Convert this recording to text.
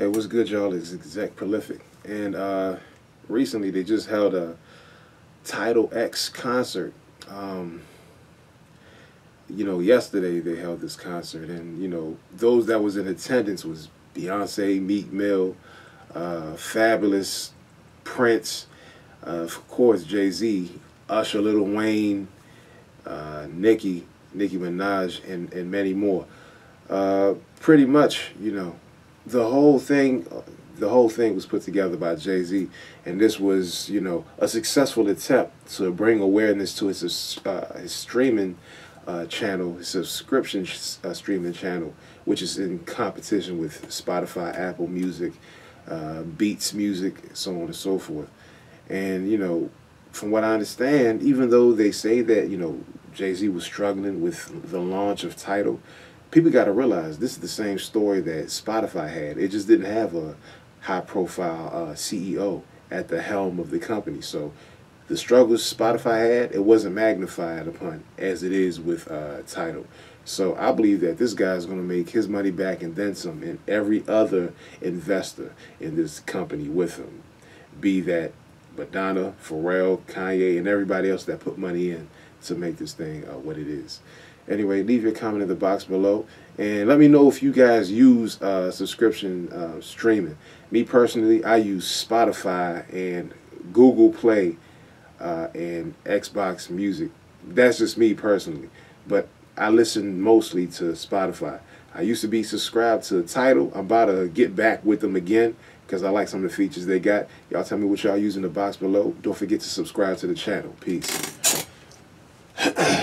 Hey, what's good, y'all? It's Exec Prolific. And recently they just held a Title X concert. Um, Yesterday they held this concert, and those that was in attendance was Beyonce, Meek Mill, Fabulous, Prince, of course Jay-Z, Usher, Lil Wayne, Nicki Minaj, and many more. Pretty much, the whole thing was put together by Jay-Z, and this was, a successful attempt to bring awareness to his streaming channel, his subscription streaming channel, which is in competition with Spotify, Apple Music, Beats Music, so on and so forth. And from what I understand, even though they say that Jay-Z was struggling with the launch of Tidal, people got to realize this is the same story that Spotify had. It just didn't have a high-profile CEO at the helm of the company. So the struggles Spotify had, it wasn't magnified upon as it is with Tidal. So I believe that this guy's going to make his money back and then some, and every other investor in this company with him, be that Madonna, Pharrell, Kanye, and everybody else that put money in to make this thing what it is. Anyway, leave your comment in the box below, and let me know if you guys use subscription streaming. Me personally, I use Spotify and Google Play and Xbox Music. That's just me personally, but I listen mostly to Spotify. I used to be subscribed to Tidal. I'm about to get back with them again because I like some of the features they got. Y'all tell me what y'all use in the box below. Don't forget to subscribe to the channel. Peace.